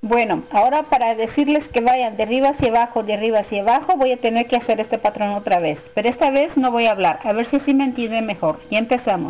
Bueno, ahora para decirles que vayan de arriba hacia abajo, de arriba hacia abajo, voy a tener que hacer este patrón otra vez. Pero esta vez no voy a hablar, a ver si así me entienden mejor. Y empezamos.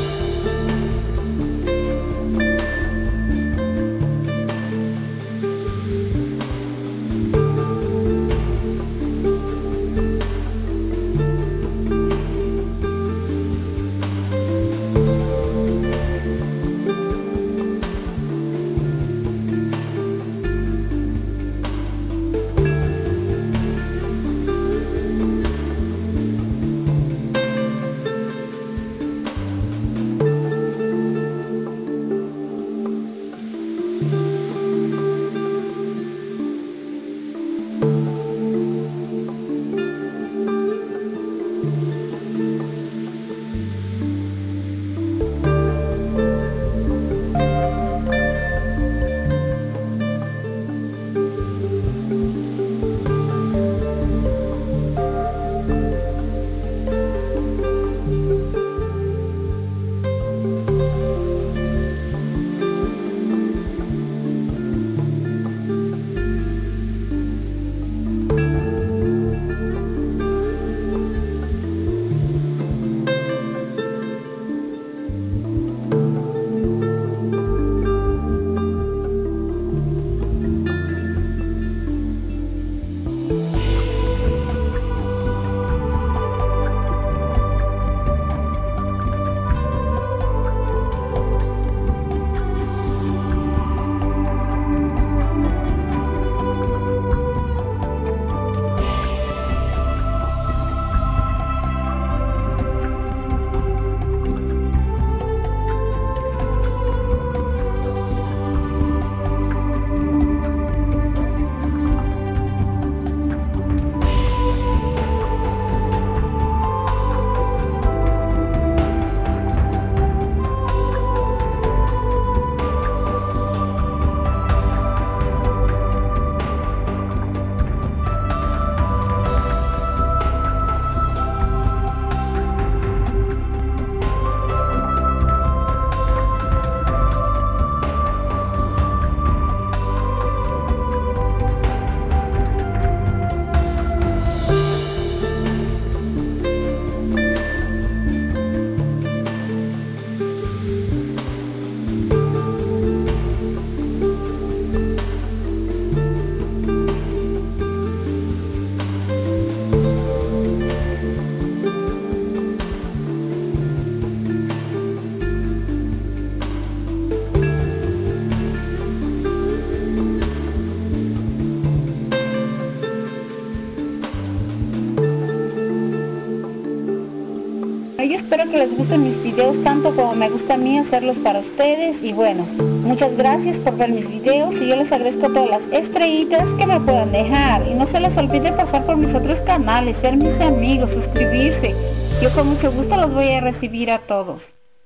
Yo espero que les gusten mis videos tanto como me gusta a mí hacerlos para ustedes. Y bueno, muchas gracias por ver mis videos y yo les agradezco todas las estrellitas que me puedan dejar. Y no se les olvide pasar por mis otros canales, ser mis amigos, suscribirse. Yo con mucho gusto los voy a recibir a todos.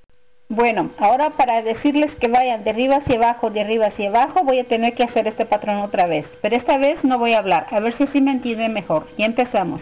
Bueno, ahora para decirles que vayan de arriba hacia abajo, de arriba hacia abajo, voy a tener que hacer este patrón otra vez. Pero esta vez no voy a hablar, a ver si así me entienden mejor. Y empezamos.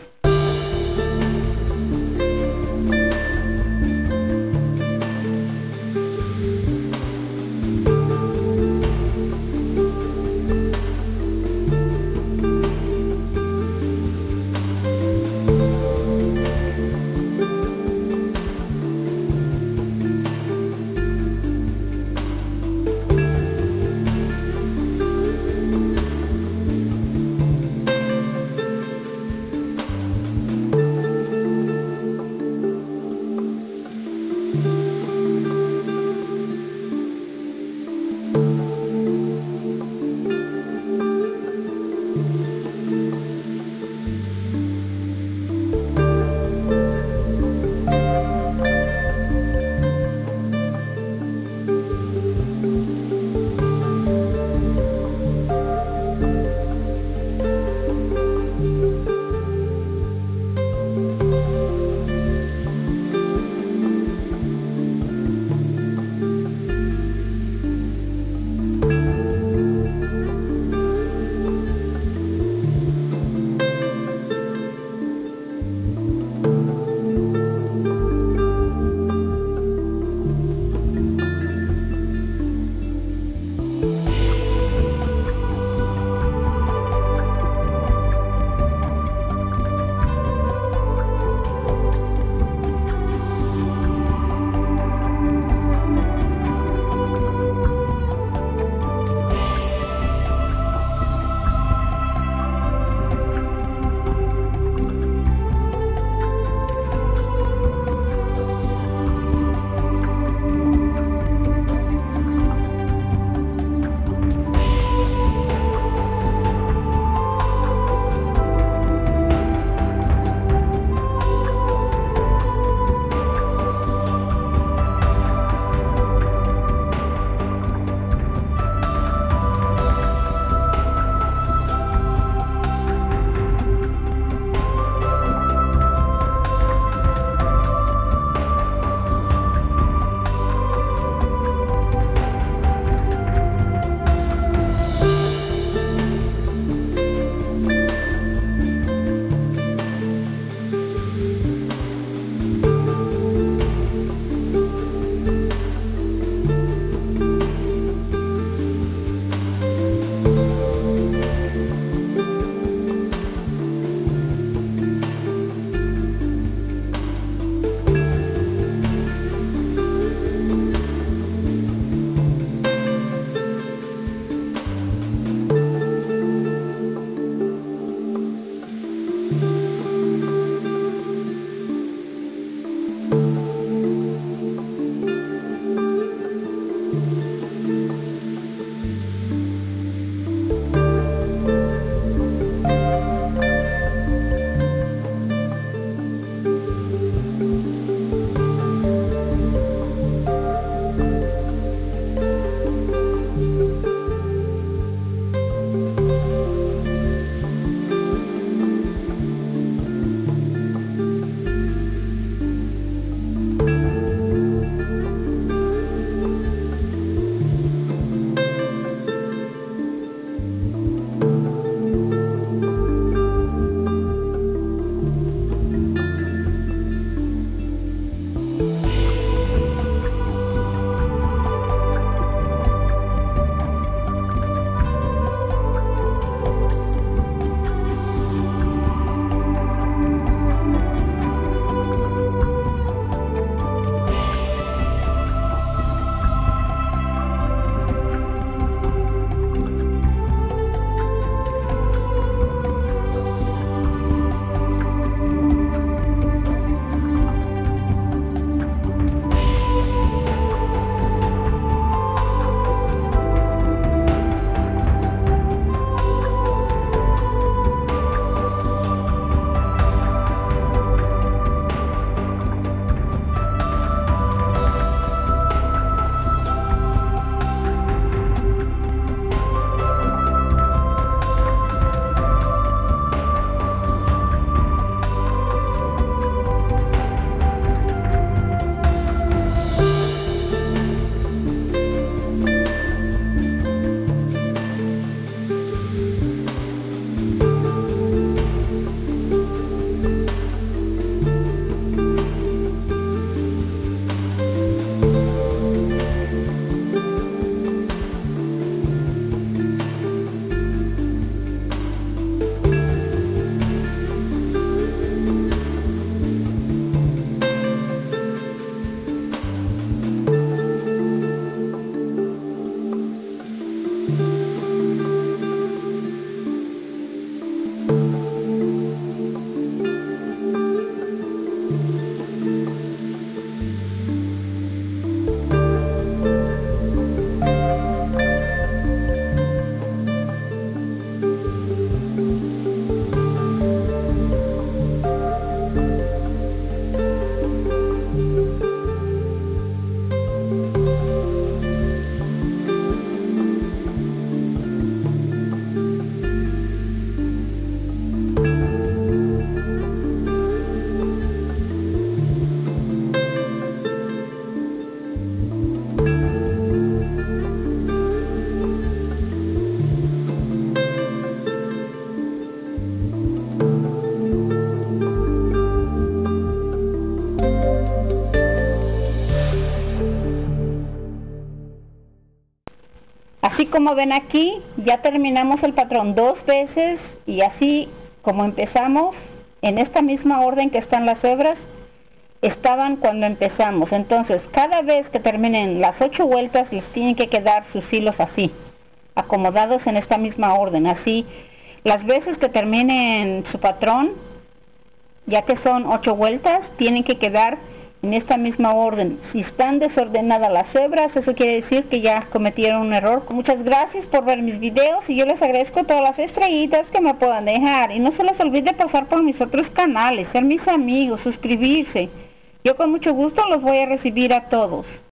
como ven aquí, ya terminamos el patrón 2 veces y así como empezamos, en esta misma orden que están las hebras, estaban cuando empezamos. Entonces, cada vez que terminen las 8 vueltas, les tienen que quedar sus hilos así, acomodados en esta misma orden. Así, las veces que terminen su patrón, ya que son 8 vueltas, tienen que quedar en esta misma orden. Si están desordenadas las hebras, eso quiere decir que ya cometieron un error. Muchas gracias por ver mis videos y yo les agradezco todas las estrellitas que me puedan dejar. Y no se les olvide pasar por mis otros canales, ser mis amigos, suscribirse. Yo con mucho gusto los voy a recibir a todos.